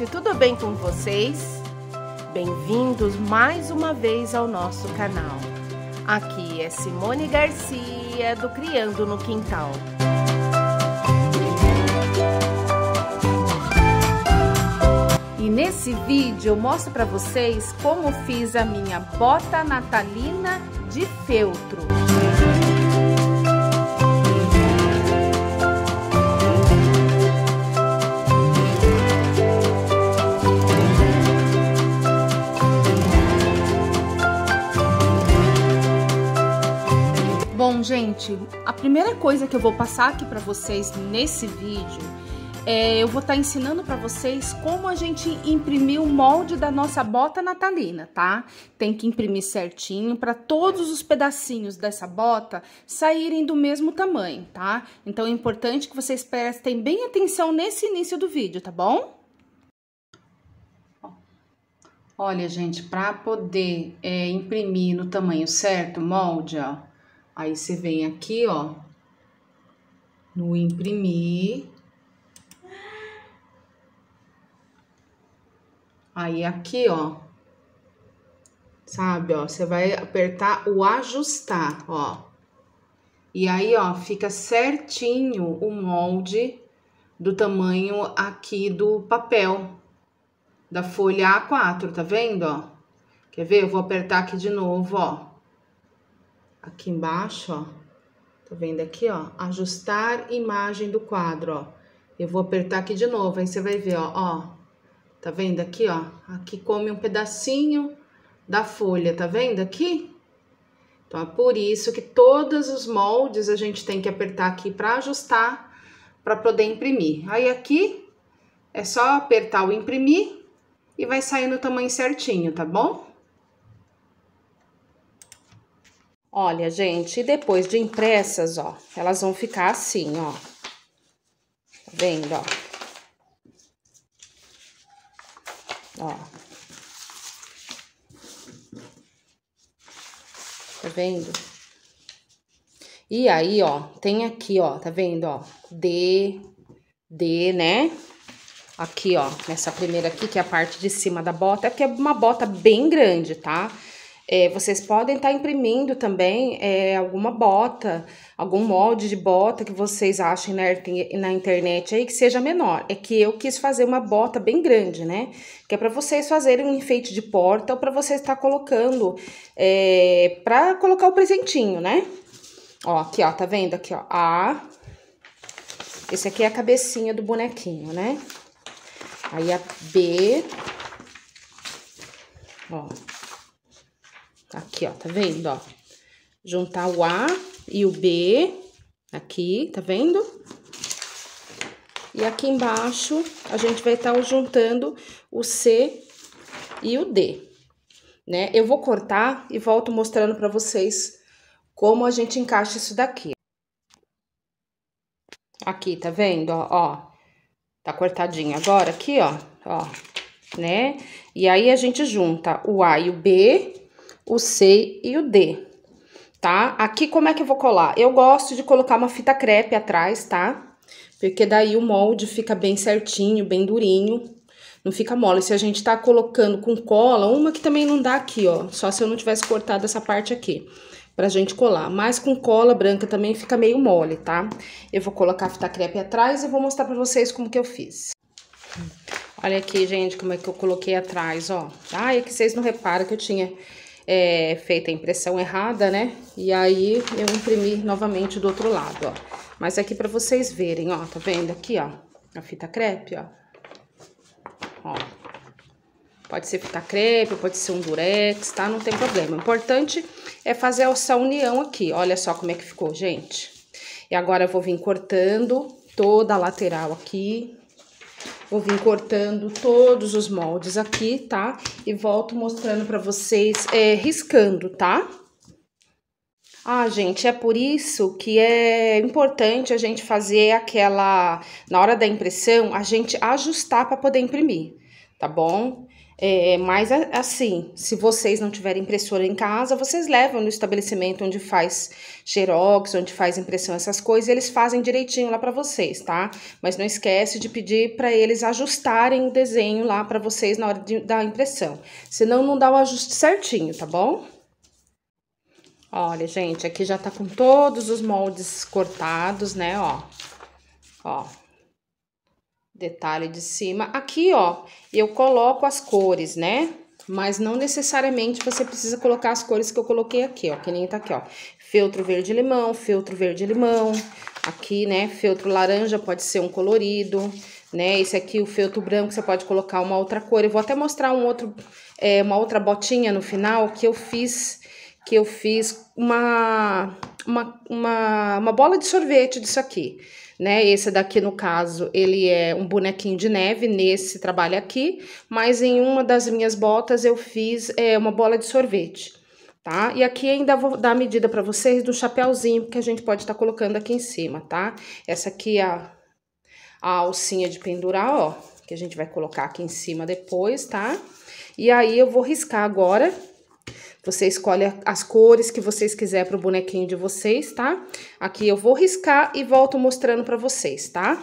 tudo bem com vocês? Bem-vindos mais uma vez ao nosso canal. Aqui é Simone Garcia do Criando no Quintal. E nesse vídeo eu mostro para vocês como fiz a minha bota natalina de feltro. Bom, gente, a primeira coisa que eu vou passar aqui para vocês nesse vídeo eu vou estar ensinando para vocês como a gente imprimir o molde da nossa bota natalina, tá? Tem que imprimir certinho para todos os pedacinhos dessa bota saírem do mesmo tamanho, tá? Então é importante que vocês prestem bem atenção nesse início do vídeo, tá bom? Olha, gente, para poder imprimir no tamanho certo o molde, ó. Aí, você vem aqui, ó, no imprimir. Aí, aqui, ó, sabe, ó, você vai apertar o ajustar, ó. E aí, ó, fica certinho o molde do tamanho aqui do papel, da folha A4, tá vendo, ó? Quer ver? Eu vou apertar aqui de novo, ó. Aqui embaixo, ó, tá vendo aqui, ó, ajustar imagem do quadro, ó. Eu vou apertar aqui de novo, aí você vai ver, ó, tá vendo aqui, ó, aqui come um pedacinho da folha, tá vendo aqui? Então, é por isso que todos os moldes a gente tem que apertar aqui pra ajustar, pra poder imprimir. Aí, aqui, é só apertar o imprimir e vai sair no tamanho certinho, tá bom? Olha, gente, e depois de impressas, ó, elas vão ficar assim, ó. Tá vendo, ó? Ó. Tá vendo? E aí, ó, tem aqui, ó, tá vendo, ó? D, né? Aqui, ó, nessa primeira aqui, que é a parte de cima da bota, é porque é uma bota bem grande, tá? Vocês podem estar imprimindo também alguma bota, algum molde de bota que vocês achem na internet aí que seja menor. É que eu quis fazer uma bota bem grande, né? Que é para vocês fazerem um enfeite de porta ou para vocês estar colocando, para colocar o presentinho, né? Ó, aqui, ó, tá vendo aqui, ó, esse aqui é a cabecinha do bonequinho, né? Aí a B, ó. Aqui, ó, tá vendo, ó? Juntar o A e o B, aqui, tá vendo? E aqui embaixo, a gente vai estar juntando o C e o D, né? Eu vou cortar e volto mostrando pra vocês como a gente encaixa isso daqui. Aqui, tá vendo, ó? Tá cortadinho agora aqui, ó, né? E aí, a gente junta o A e o B, o C e o D, tá? Aqui, como é que eu vou colar? Eu gosto de colocar uma fita crepe atrás, tá? Porque daí o molde fica bem certinho, bem durinho, não fica mole. Se a gente tá colocando com cola, uma que também não dá aqui, ó, só se eu não tivesse cortado essa parte aqui, pra gente colar. Mas com cola branca também fica meio mole, tá? Eu vou colocar a fita crepe atrás e vou mostrar pra vocês como que eu fiz. Olha aqui, gente, como é que eu coloquei atrás, ó. Ah, é que vocês não reparam que eu tinha feito a impressão errada, né? E aí, eu imprimi novamente do outro lado, ó. Mas aqui pra vocês verem, ó, tá vendo aqui, ó, a fita crepe, ó. Ó. Pode ser fita crepe, pode ser um durex, tá? Não tem problema. O importante é fazer essa união aqui. Olha só como é que ficou, gente. E agora eu vou vir cortando toda a lateral aqui. Vou vir cortando todos os moldes aqui, tá? E volto mostrando pra vocês, riscando, tá? Ah, gente, é por isso que é importante a gente fazer na hora da impressão, a gente ajustar pra poder imprimir, tá bom? Mas assim, se vocês não tiverem impressora em casa, vocês levam no estabelecimento onde faz xerox, onde faz impressão, essas coisas, e eles fazem direitinho lá para vocês, tá? Mas não esquece de pedir para eles ajustarem o desenho lá para vocês na hora da impressão. Senão não dá o ajuste certinho, tá bom? Olha, gente, aqui já tá com todos os moldes cortados, né, ó. Ó. Detalhe de cima. Aqui, ó, eu coloco as cores, né? Mas não necessariamente você precisa colocar as cores que eu coloquei aqui, ó. Que nem tá aqui, ó. Feltro verde-limão, feltro verde-limão. Aqui, né, feltro laranja pode ser um colorido, né? Esse aqui, o feltro branco, você pode colocar uma outra cor. Eu vou até mostrar uma outra botinha no final que eu fiz uma bola de sorvete disso aqui, né? Esse daqui, no caso, ele é um bonequinho de neve nesse trabalho aqui, mas em uma das minhas botas eu fiz uma bola de sorvete, tá? E aqui ainda vou dar a medida para vocês do chapéuzinho que a gente pode estar colocando aqui em cima, tá? Essa aqui é a alcinha de pendurar, ó, que a gente vai colocar aqui em cima depois, tá? E aí eu vou riscar agora. Você escolhe as cores que vocês quiserem para o bonequinho de vocês, tá? Aqui eu vou riscar e volto mostrando para vocês, tá?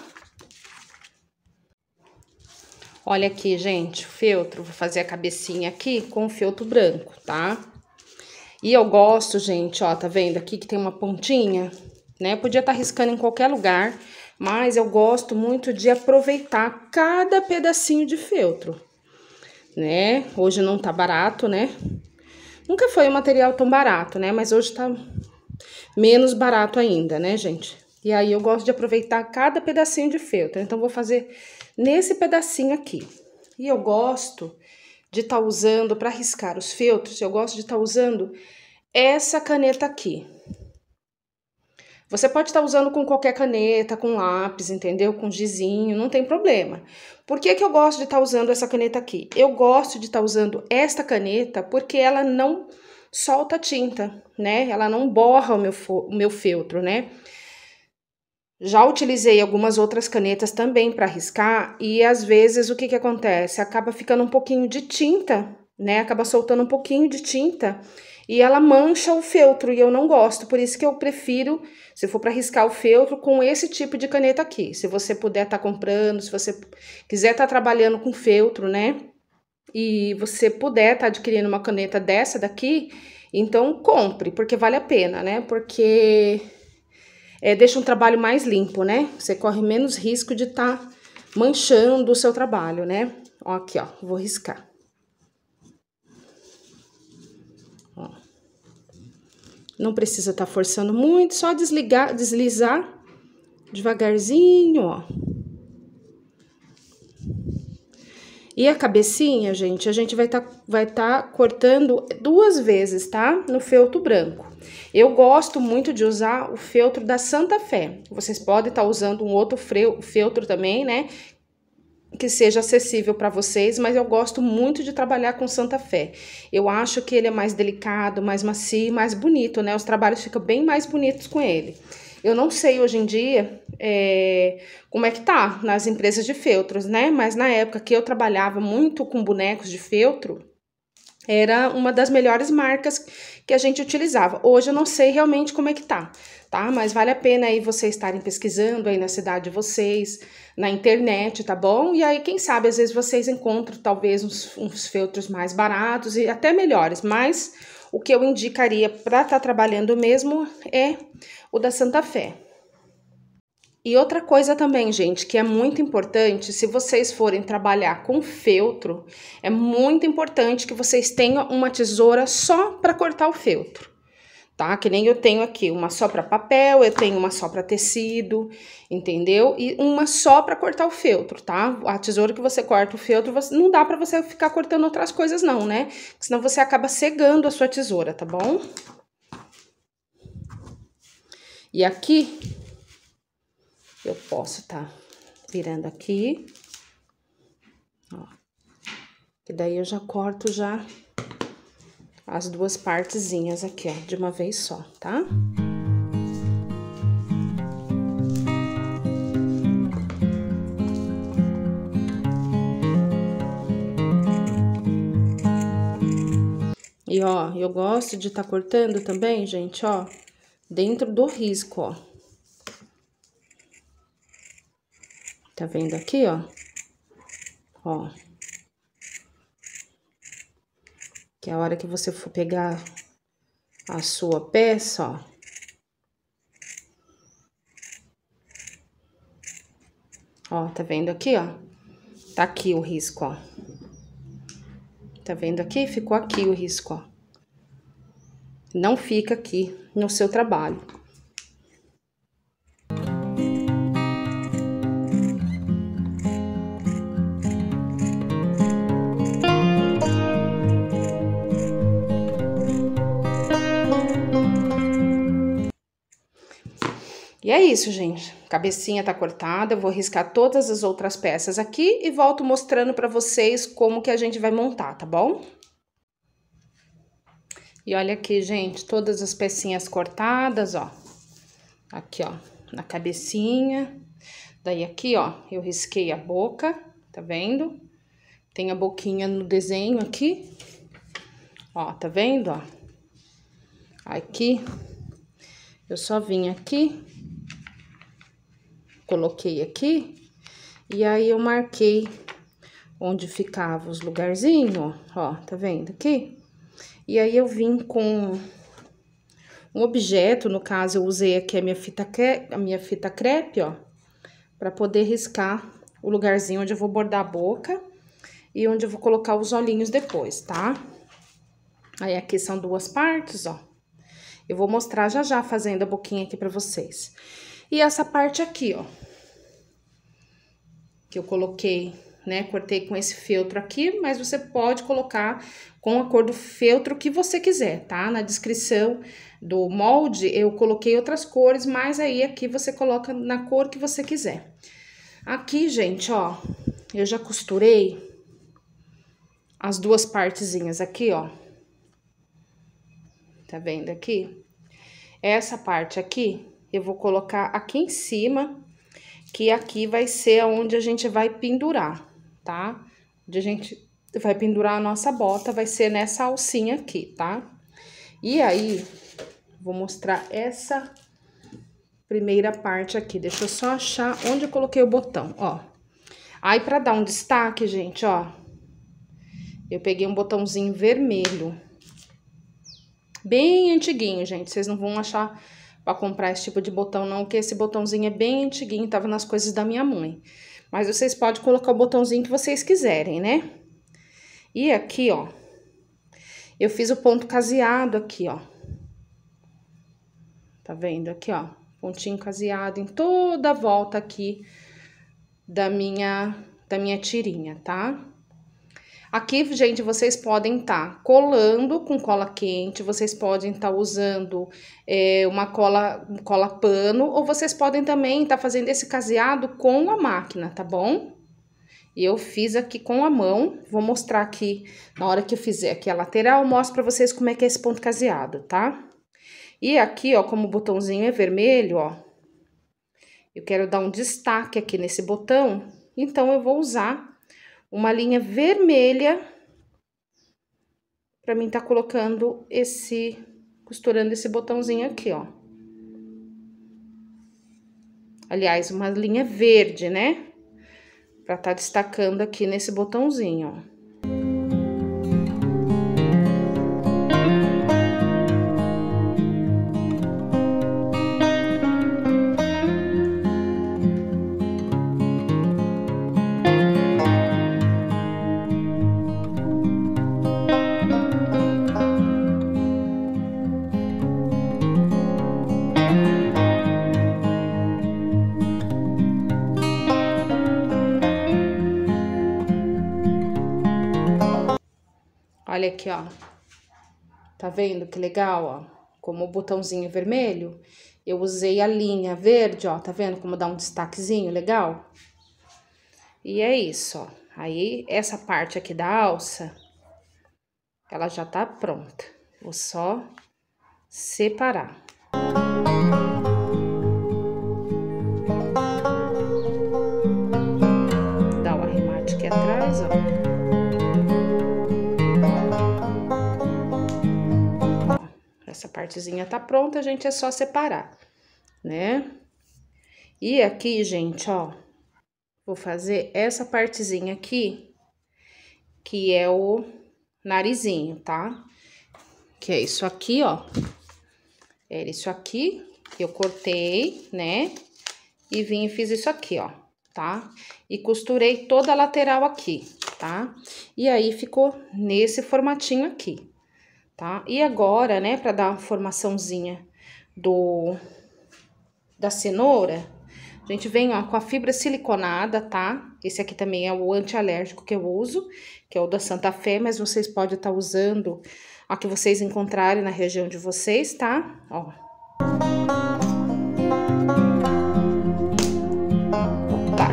Olha aqui, gente, o feltro. Vou fazer a cabecinha aqui com o feltro branco, tá? E eu gosto, gente, ó, tá vendo aqui que tem uma pontinha, né? Podia estar riscando em qualquer lugar, mas eu gosto muito de aproveitar cada pedacinho de feltro, né? Hoje não tá barato, né? Nunca foi um material tão barato, né? Mas hoje tá menos barato ainda, né, gente? E aí eu gosto de aproveitar cada pedacinho de feltro. Então, vou fazer nesse pedacinho aqui. E eu gosto de estar usando, para riscar os feltros, eu gosto de estar usando essa caneta aqui. Você pode estar usando com qualquer caneta, com lápis, entendeu? Com gizinho, não tem problema. Por que que eu gosto de estar usando essa caneta aqui? Eu gosto de estar usando esta caneta porque ela não solta tinta, né? Ela não borra o meu feltro, né? Já utilizei algumas outras canetas também para riscar e às vezes o que que acontece? Acaba ficando um pouquinho de tinta, né? Acaba soltando um pouquinho de tinta e ela mancha o feltro e eu não gosto. Por isso que eu prefiro, se for para riscar o feltro, com esse tipo de caneta aqui. Se você puder estar comprando, se você quiser estar trabalhando com feltro, né? E você puder estar adquirindo uma caneta dessa daqui, então compre, porque vale a pena, né? Porque deixa um trabalho mais limpo, né? Você corre menos risco de estar manchando o seu trabalho, né? Ó, aqui, ó, vou riscar. Ó. Não precisa estar forçando muito, só deslizar devagarzinho, ó. E a cabecinha, gente, a gente vai tá cortando 2 vezes, tá? No feltro branco. Eu gosto muito de usar o feltro da Santa Fé. Vocês podem estar usando um outro feltro também, né? Que seja acessível para vocês, mas eu gosto muito de trabalhar com Santa Fé. Eu acho que ele é mais delicado, mais macio, mais bonito, né? Os trabalhos ficam bem mais bonitos com ele. Eu não sei hoje em dia como é que tá nas empresas de feltros, né? Mas na época que eu trabalhava muito com bonecos de feltro, era uma das melhores marcas que a gente utilizava. Hoje eu não sei realmente como é que tá? Mas vale a pena aí vocês estarem pesquisando aí na cidade de vocês, na internet, tá bom? E aí, quem sabe, às vezes vocês encontram talvez uns feltros mais baratos e até melhores, mas o que eu indicaria para estar trabalhando mesmo é o da Santa Fé. E outra coisa também, gente, que é muito importante, se vocês forem trabalhar com feltro, é muito importante que vocês tenham uma tesoura só para cortar o feltro, tá? Que nem eu tenho aqui, uma só para papel, eu tenho uma só para tecido, entendeu? E uma só para cortar o feltro, tá? A tesoura que você corta o feltro, não dá para você ficar cortando outras coisas não, né? Senão você acaba cegando a sua tesoura, tá bom? E aqui eu posso tá virando aqui, ó, que daí eu já corto já as 2 partezinhas aqui, ó, de uma vez só, tá? E, ó, eu gosto de tá cortando também, gente, ó, dentro do risco, ó. Tá vendo aqui, ó? Ó. Que a hora que você for pegar a sua peça, ó. Ó, tá vendo aqui, ó? Tá aqui o risco, ó. Tá vendo aqui? Ficou aqui o risco, ó. Não fica aqui no seu trabalho. E é isso, gente. Cabecinha tá cortada, eu vou riscar todas as outras peças aqui e volto mostrando pra vocês como que a gente vai montar, tá bom? E olha aqui, gente, todas as pecinhas cortadas, ó. Aqui, ó, na cabecinha. Daí aqui, ó, eu risquei a boca, tá vendo? Tem a boquinha no desenho aqui. Ó, tá vendo, ó? Aqui, eu só vim aqui, coloquei aqui, e aí eu marquei onde ficava os lugarzinhos, ó, tá vendo aqui? E aí eu vim com um objeto, no caso eu usei aqui a minha fita crepe, ó, pra poder riscar o lugarzinho onde eu vou bordar a boca e onde eu vou colocar os olhinhos depois, tá? Aí aqui são duas partes, ó. Eu vou mostrar já já fazendo a boquinha aqui pra vocês. E essa parte aqui, ó, que eu coloquei, né, cortei com esse feltro aqui, mas você pode colocar com a cor do feltro que você quiser, tá? Na descrição do molde eu coloquei outras cores, mas aí aqui você coloca na cor que você quiser. Aqui, gente, ó, eu já costurei as duas partezinhas aqui, ó. Tá vendo aqui? Essa parte aqui, eu vou colocar aqui em cima, que aqui vai ser onde a gente vai pendurar, tá? Onde a gente vai pendurar a nossa bota, vai ser nessa alcinha aqui, tá? E aí, vou mostrar essa primeira parte aqui. Deixa eu só achar onde eu coloquei o botão, ó. Aí, pra dar um destaque, gente, ó, eu peguei um botãozinho vermelho. Bem antiguinho, gente. Vocês não vão achar pra comprar esse tipo de botão, não, porque esse botãozinho é bem antiguinho, tava nas coisas da minha mãe. Mas vocês podem colocar o botãozinho que vocês quiserem, né? E aqui, ó, eu fiz o ponto caseado aqui, ó. Tá vendo aqui, ó? Pontinho caseado em toda a volta aqui da minha tirinha, tá? Aqui, gente, vocês podem estar colando com cola quente, vocês podem estar usando uma cola pano, ou vocês podem também estar fazendo esse caseado com a máquina, tá bom? E eu fiz aqui com a mão, vou mostrar aqui, na hora que eu fizer aqui a lateral, eu mostro pra vocês como é que é esse ponto caseado, tá? E aqui, ó, como o botãozinho é vermelho, ó, eu quero dar um destaque aqui nesse botão, então eu vou usar uma linha vermelha pra mim tá colocando costurando esse botãozinho aqui, ó. Aliás, uma linha verde, né? Pra tá destacando aqui nesse botãozinho, ó. Olha aqui, ó. Tá vendo que legal, ó? Como o botãozinho é vermelho, eu usei a linha verde, ó. Tá vendo como dá um destaquezinho legal? E é isso, ó. Aí, essa parte aqui da alça, ela já tá pronta. Vou só separar. Dá o arremate aqui atrás, ó. partezinha tá pronta, a gente é só separar, né? E aqui, gente, ó, vou fazer essa partezinha aqui, que é o narizinho, tá? Que é isso aqui, ó. Era isso aqui que eu cortei, né? E vim e fiz isso aqui, ó, tá? E costurei toda a lateral aqui, tá? E aí, ficou nesse formatinho aqui, tá? E agora, né, pra dar uma formaçãozinha da cenoura, a gente vem, ó, com a fibra siliconada, tá? Esse aqui também é o antialérgico que eu uso, que é o da Santa Fé, mas vocês podem estar usando a que vocês encontrarem na região de vocês, tá? Ó. Opa!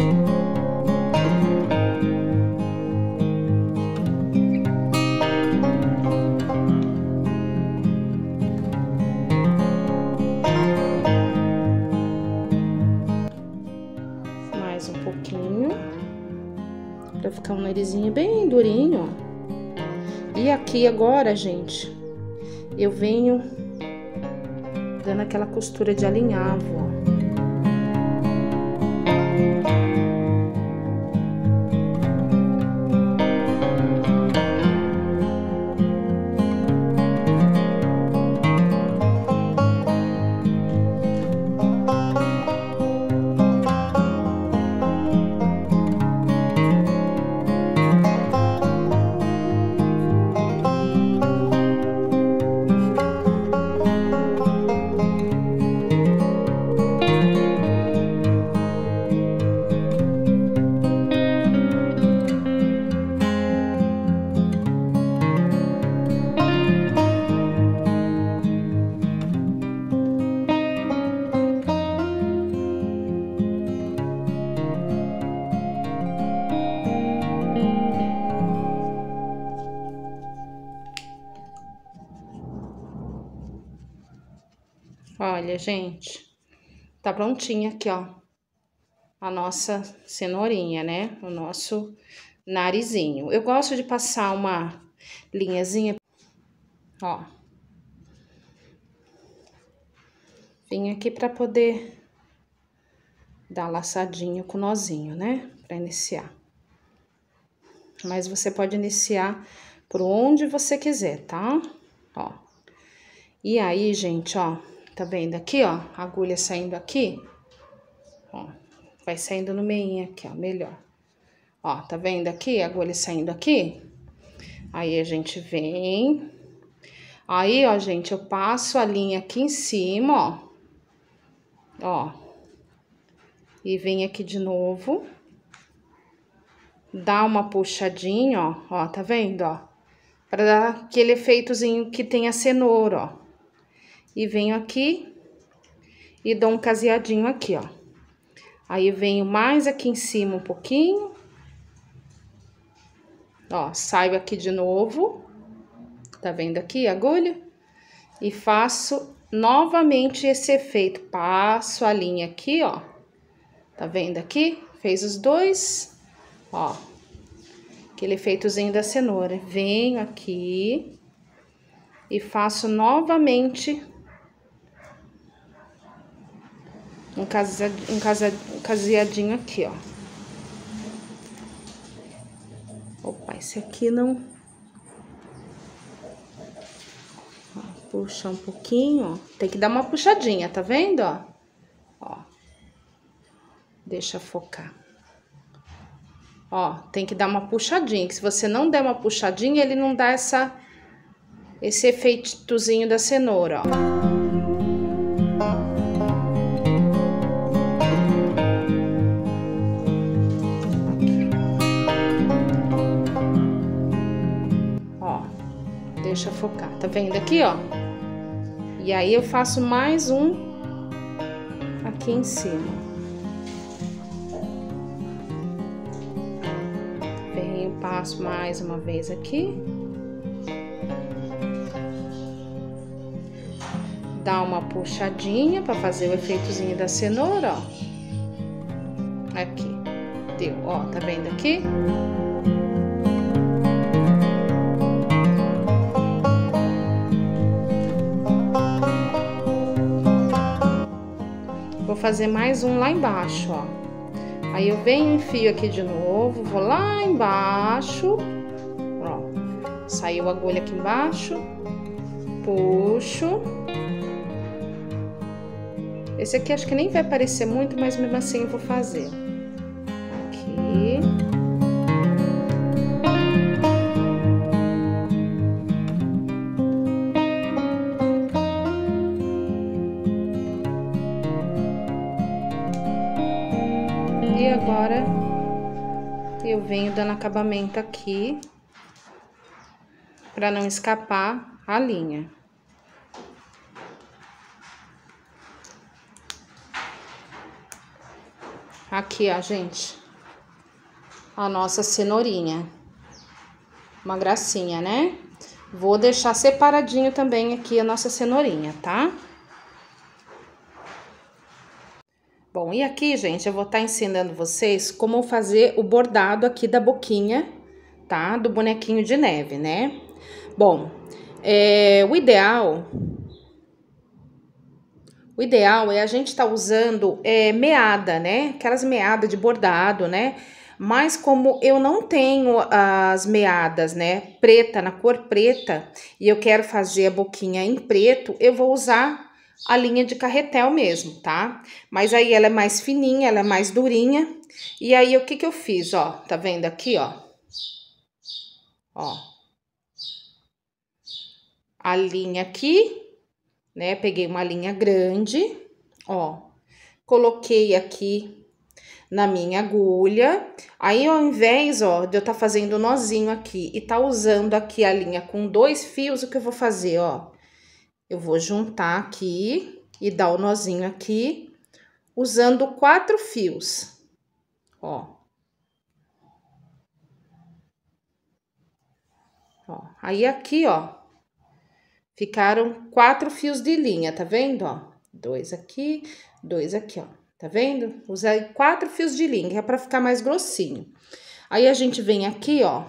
Mais um pouquinho, pra ficar um narizinho bem durinho, ó. E aqui agora, gente, eu venho dando aquela costura de alinhavo, ó. Olha, gente, tá prontinha aqui, ó, a nossa cenourinha, né? O nosso narizinho. Eu gosto de passar uma linhazinha, ó. Vim aqui pra poder dar laçadinho com nozinho, né? Pra iniciar. Mas você pode iniciar por onde você quiser, tá? Ó. E aí, gente, ó, tá vendo aqui, ó, a agulha saindo aqui? Ó, vai saindo no meinho aqui, ó, melhor. Ó, tá vendo aqui a agulha saindo aqui? Aí a gente vem. Aí, ó, gente, eu passo a linha aqui em cima, ó. Ó. E vem aqui de novo. Dá uma puxadinha, ó. Ó, tá vendo, ó? Pra dar aquele efeitozinho que tem a cenoura, ó. E venho aqui e dou um caseadinho aqui, ó. Aí, venho mais aqui em cima um pouquinho. Ó, saio aqui de novo. Tá vendo aqui a agulha? E faço novamente esse efeito. Passo a linha aqui, ó. Tá vendo aqui? Fez os dois, ó. Aquele efeitozinho da cenoura. Venho aqui e faço novamente um caseadinho aqui, ó. Opa, esse aqui não... Ó, puxa um pouquinho, ó. Tem que dar uma puxadinha, tá vendo, ó? Ó. Deixa focar. Ó, tem que dar uma puxadinha, que se você não der uma puxadinha, ele não dá esse efeitozinho da cenoura, ó. Deixa focar, tá vendo aqui, ó? E aí, eu faço mais um aqui em cima. Venho, passo mais uma vez aqui. Dá uma puxadinha pra fazer o efeitozinho da cenoura, ó. Aqui, deu, ó, tá vendo aqui? fazer mais um lá embaixo, ó. Aí eu venho, enfio aqui de novo, vou lá embaixo, ó. Saiu a agulha aqui embaixo, puxo. Esse aqui acho que nem vai aparecer muito, mas mesmo assim eu vou fazer. Aqui. E agora eu venho dando acabamento aqui, para não escapar a linha. Aqui, ó, gente, a nossa cenourinha. Uma gracinha, né? Vou deixar separadinho também aqui a nossa cenourinha, tá? Bom, e aqui, gente, eu vou estar ensinando vocês como fazer o bordado aqui da boquinha, tá? Do bonequinho de neve, né? Bom, o ideal é a gente estar usando meada, né? Aquelas meadas de bordado, né? Mas como eu não tenho as meadas, né, preta, na cor preta, e eu quero fazer a boquinha em preto, eu vou usar a linha de carretel mesmo, tá? Mas aí ela é mais fininha, ela é mais durinha. E aí, o que que eu fiz, ó? Tá vendo aqui, ó? Ó. A linha aqui, né? Peguei uma linha grande, ó. Coloquei aqui na minha agulha. Aí, ao invés, ó, de eu tá fazendo nozinho aqui e tá usando aqui a linha com 2 fios, o que eu vou fazer, ó? Eu vou juntar aqui e dar o nozinho aqui, usando 4 fios, ó. Ó, aí aqui, ó, ficaram 4 fios de linha, tá vendo, ó? 2 aqui, 2 aqui, ó, tá vendo? Usei 4 fios de linha, que é pra ficar mais grossinho. Aí, a gente vem aqui, ó,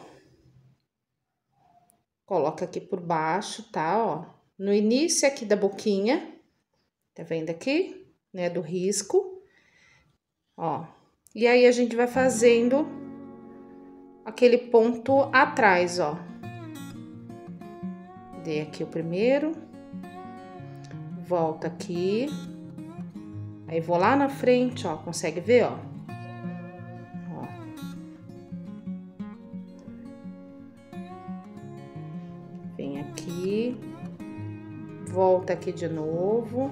coloca aqui por baixo, tá, ó? No início aqui da boquinha, tá vendo aqui, né, do risco, ó. E aí, a gente vai fazendo aquele ponto atrás, ó. Dei aqui o primeiro, volta aqui, aí vou lá na frente, ó, consegue ver, ó? Ó. Vem aqui, volta aqui de novo.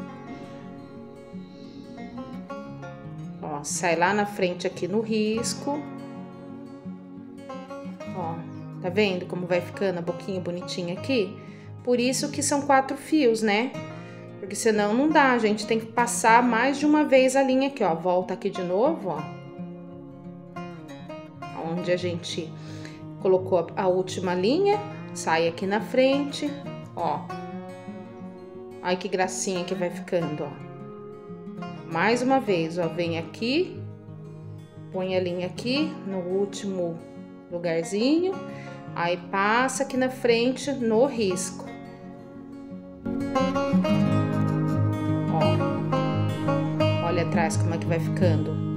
Ó, sai lá na frente aqui no risco. Ó, tá vendo como vai ficando a boquinha bonitinha aqui? Por isso que são 4 fios, né? Porque senão não dá, a gente tem que passar mais de uma vez a linha aqui, ó. Volta aqui de novo, ó. Onde a gente colocou a última linha, sai aqui na frente, ó. Ai, que gracinha que vai ficando, ó. Mais uma vez, ó, vem aqui, põe a linha aqui no último lugarzinho, aí passa aqui na frente no risco. Ó, olha atrás como é que vai ficando.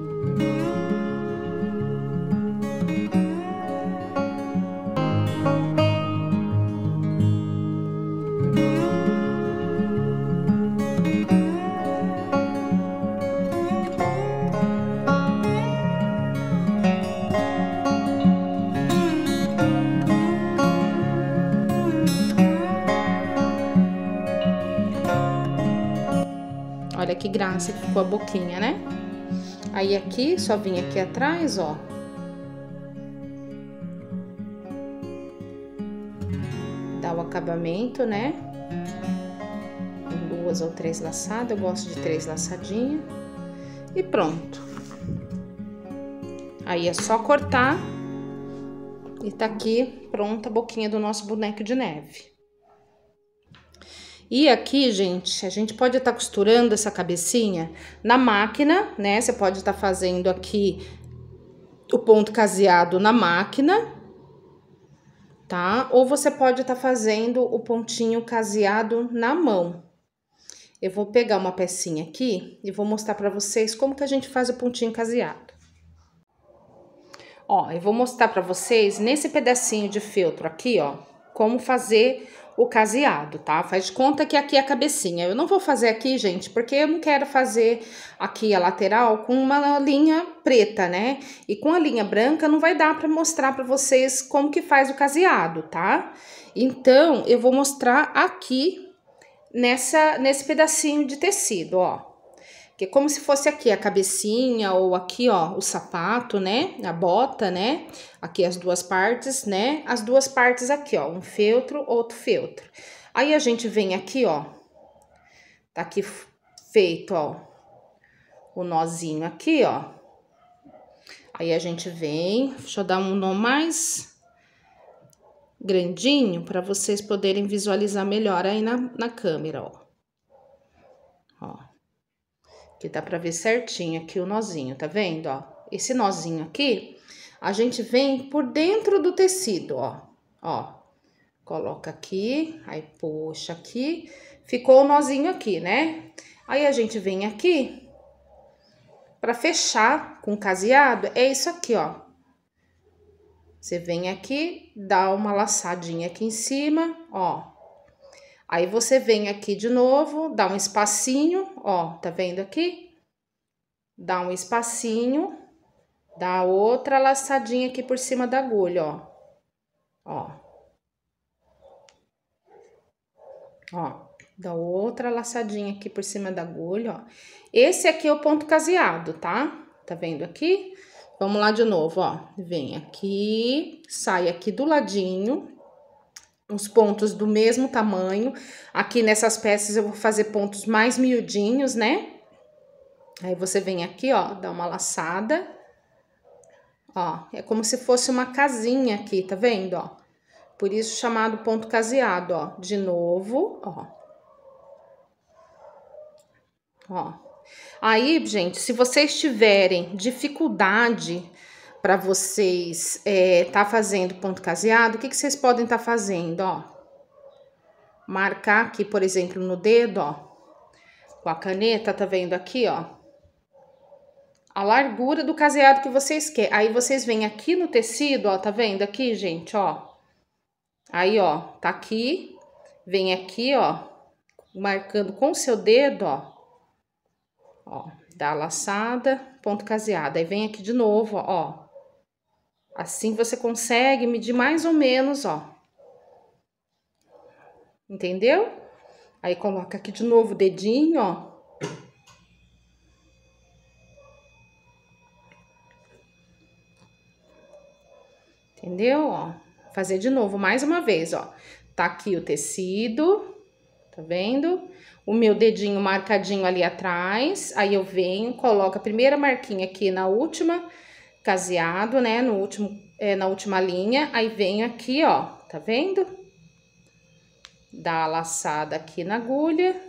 Olha que graça que ficou a boquinha, né? Aí aqui, só vim aqui atrás, ó. Dá o acabamento, né? Com 2 ou 3 laçadas, eu gosto de 3 laçadinhas. E pronto. Aí é só cortar e tá aqui pronta a boquinha do nosso boneco de neve. E aqui, gente, a gente pode estar costurando essa cabecinha na máquina, né? Você pode estar fazendo aqui o ponto caseado na máquina, tá? Ou você pode estar fazendo o pontinho caseado na mão. Eu vou pegar uma pecinha aqui e vou mostrar pra vocês como que a gente faz o pontinho caseado. Ó, eu vou mostrar pra vocês nesse pedacinho de feltro aqui, ó, como fazer o caseado, tá? Faz de conta que aqui é a cabecinha. Eu não vou fazer aqui, gente, porque eu não quero fazer aqui a lateral com uma linha preta, né? E com a linha branca não vai dar pra mostrar pra vocês como que faz o caseado, tá? Então, eu vou mostrar aqui nesse pedacinho de tecido, ó. Que é como se fosse aqui a cabecinha ou aqui, ó, o sapato, né? A bota, né? Aqui as duas partes, né? As duas partes aqui, ó, um feltro, outro feltro. Aí a gente vem aqui, ó, tá aqui feito, ó, o nozinho aqui, ó. Aí a gente vem, deixa eu dar um nó mais grandinho para vocês poderem visualizar melhor aí na câmera, ó. Ó. Que dá pra ver certinho aqui o nozinho, tá vendo, ó? Esse nozinho aqui, a gente vem por dentro do tecido, ó. Ó, coloca aqui, aí puxa aqui, ficou o nozinho aqui, né? Aí a gente vem aqui, pra fechar com caseado, é isso aqui, ó. Você vem aqui, dá uma laçadinha aqui em cima, ó. Aí você vem aqui de novo, dá um espacinho, ó, tá vendo aqui? Dá um espacinho, dá outra laçadinha aqui por cima da agulha, ó. Ó. Ó, dá outra laçadinha aqui por cima da agulha, ó. Esse aqui é o ponto caseado, tá? Tá vendo aqui? Vamos lá de novo, ó. Vem aqui, sai aqui do ladinho, os pontos do mesmo tamanho. Aqui nessas peças eu vou fazer pontos mais miudinhos, né? Aí você vem aqui, ó, dá uma laçada. Ó, é como se fosse uma casinha aqui, tá vendo, ó? Por isso chamado ponto caseado, ó. De novo, ó. Ó. Aí, gente, se vocês tiverem dificuldade para vocês tá fazendo ponto caseado, o que vocês podem tá fazendo, ó? Marcar aqui, por exemplo, no dedo, ó, com a caneta, tá vendo aqui, ó? A largura do caseado que vocês querem. Aí, vocês vêm aqui no tecido, ó, tá vendo aqui, gente, ó? Aí, ó, tá aqui, vem aqui, ó, marcando com o seu dedo, ó. Ó, dá a laçada, ponto caseado. Aí, vem aqui de novo, ó. Assim você consegue medir mais ou menos, ó. Entendeu? Aí, coloca aqui de novo o dedinho, ó. Entendeu? Ó. Fazer de novo, mais uma vez, ó. Tá aqui o tecido, tá vendo? O meu dedinho marcadinho ali atrás. Aí, eu venho, coloco a primeira marquinha aqui na última caseado, né? No último, na última linha. Aí, venho aqui, ó. Tá vendo? Dá a laçada aqui na agulha.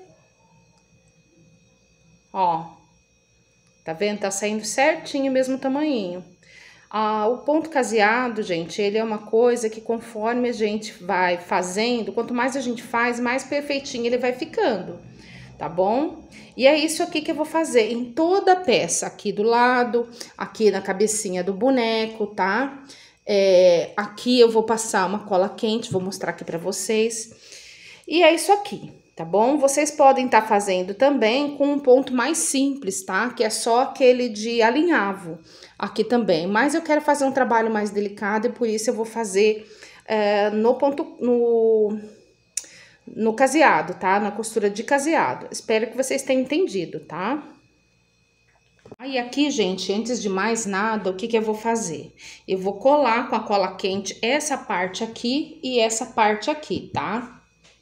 Ó. Tá vendo? Tá saindo certinho o mesmo tamanhinho. O ponto caseado, gente, ele é uma coisa que conforme a gente vai fazendo, quanto mais a gente faz, mais perfeitinho ele vai ficando, tá bom? E é isso aqui que eu vou fazer em toda a peça, aqui do lado, aqui na cabecinha do boneco, tá? Aqui eu vou passar uma cola quente, vou mostrar aqui pra vocês. E é isso aqui, tá bom? Vocês podem estar fazendo também com um ponto mais simples, tá? Que é só aquele de alinhavo aqui também. Mas eu quero fazer um trabalho mais delicado e por isso eu vou fazer no caseado, tá? Na costura de caseado. Espero que vocês tenham entendido, tá? Aí aqui, gente, antes de mais nada, o que eu vou fazer? Eu vou colar com a cola quente essa parte aqui e essa parte aqui, tá?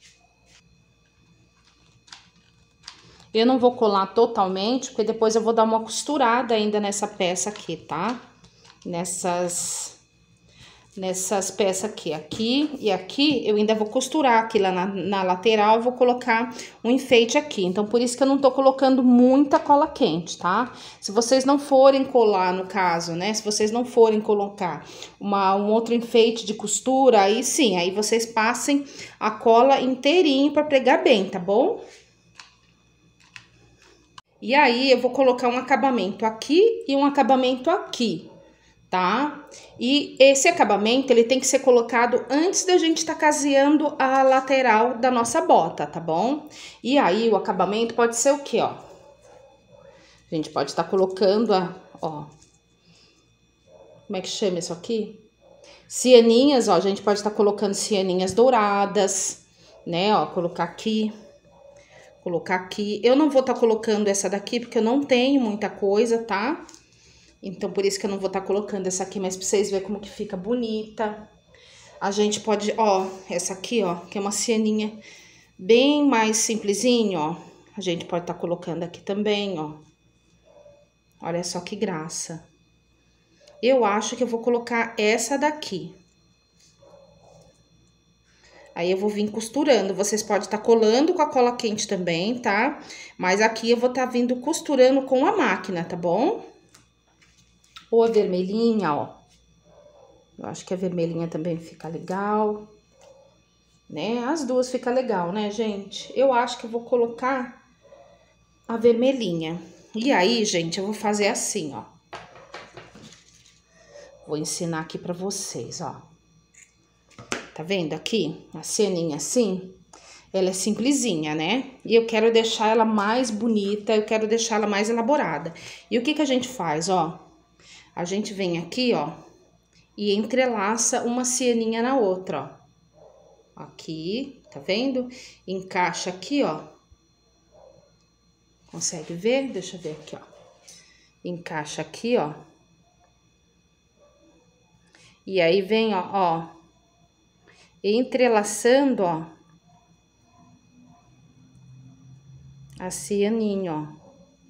Eu não vou colar totalmente, porque depois eu vou dar uma costurada ainda nessa peça aqui, tá? Nessas peças aqui. Aqui e aqui, eu ainda vou costurar aqui lá na lateral, eu vou colocar um enfeite aqui. Então, por isso que eu não tô colocando muita cola quente, tá? Se vocês não forem colar, no caso, né? Se vocês não forem colocar um outro enfeite de costura, aí sim, aí vocês passem a cola inteirinho pra pregar bem, tá bom? E aí, eu vou colocar um acabamento aqui e um acabamento aqui, tá? E esse acabamento, ele tem que ser colocado antes da gente tá caseando a lateral da nossa bota, tá bom? E aí, o acabamento pode ser o quê, ó? A gente pode estar colocando ó, como é que chama isso aqui? Cianinhas, ó, a gente pode estar colocando cianinhas douradas, né, ó, colocar aqui. Eu não vou estar colocando essa daqui, porque eu não tenho muita coisa, tá? Então, por isso que eu não vou estar colocando essa aqui, mas pra vocês verem como que fica bonita. A gente pode, ó, essa aqui, ó, que é uma cianinha bem mais simplesinho, ó. A gente pode estar colocando aqui também, ó. Olha só que graça. Eu acho que eu vou colocar essa daqui. Aí, eu vou vir costurando. Vocês podem estar colando com a cola quente também, tá? Mas aqui eu vou estar vindo costurando com a máquina, tá bom? Ou a vermelhinha, ó. Eu acho que a vermelhinha também fica legal, né? As duas ficam legal, né, gente? Eu acho que eu vou colocar a vermelhinha. E aí, gente, eu vou fazer assim, ó. Vou ensinar aqui pra vocês, ó. Tá vendo aqui? A ceninha assim? Ela é simplesinha, né? E eu quero deixar ela mais bonita, eu quero deixar ela mais elaborada. E o que que a gente faz, ó? A gente vem aqui, ó, e entrelaça uma cianinha na outra, ó. Aqui, tá vendo? Encaixa aqui, ó. Consegue ver? Deixa eu ver aqui, ó. Encaixa aqui, ó. E aí vem, ó, entrelaçando, ó, a cianinha, ó.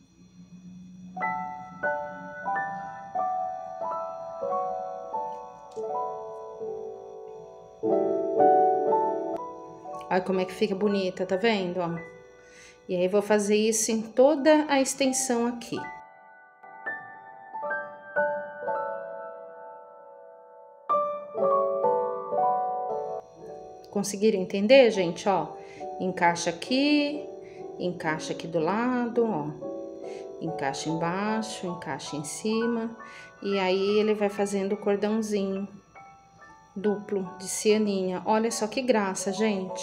Olha como é que fica bonita, tá vendo, ó? E aí, vou fazer isso em toda a extensão aqui. Conseguiram entender, gente, ó? Encaixa aqui do lado, ó. Encaixa embaixo, encaixa em cima. E aí, ele vai fazendo o cordãozinho duplo de cianinha. Olha só que graça, gente.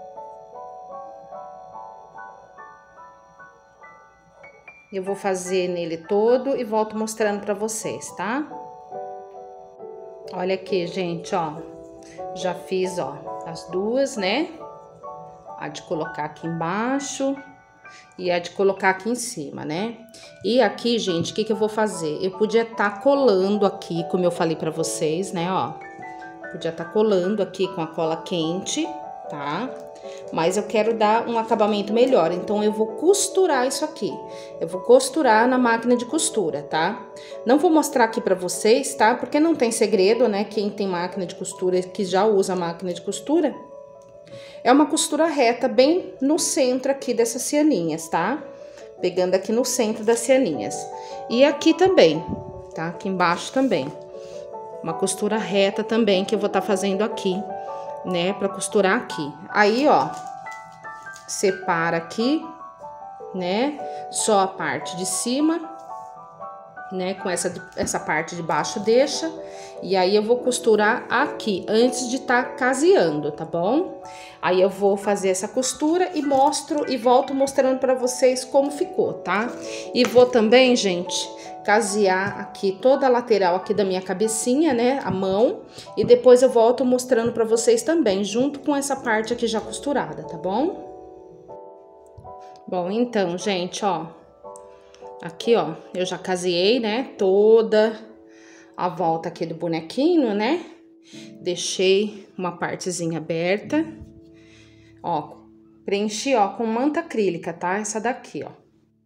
Eu vou fazer nele todo e volto mostrando pra vocês, tá? Olha aqui, gente, ó. Já fiz, ó, as duas, né? A de colocar aqui embaixo e a de colocar aqui em cima, né? E aqui, gente, o que que eu vou fazer? Eu podia estar colando aqui, como eu falei pra vocês, né, ó. Podia estar colando aqui com a cola quente, tá? Mas eu quero dar um acabamento melhor, então eu vou costurar isso aqui. Eu vou costurar na máquina de costura, tá? Não vou mostrar aqui pra vocês, tá? Porque não tem segredo, né? Quem tem máquina de costura, que já usa a máquina de costura, é uma costura reta bem no centro aqui dessas cianinhas, tá? Pegando aqui no centro das cianinhas. E aqui também, tá? Aqui embaixo também. Uma costura reta também que eu vou estar fazendo aqui, né, pra costurar aqui. Aí, ó, separa aqui, né, só a parte de cima, né, com essa parte de baixo deixa. E aí, eu vou costurar aqui, antes de tá caseando, tá bom? Aí, eu vou fazer essa costura e mostro, e volto mostrando pra vocês como ficou, tá? E vou também, gente, casear aqui toda a lateral aqui da minha cabecinha, né, a mão, e depois eu volto mostrando pra vocês também, junto com essa parte aqui já costurada, tá bom? Bom, então, gente, ó, aqui, ó, eu já caseei, né, toda a volta aqui do bonequinho, né, deixei uma partezinha aberta, ó, preenchi, ó, com manta acrílica, tá, essa daqui, ó.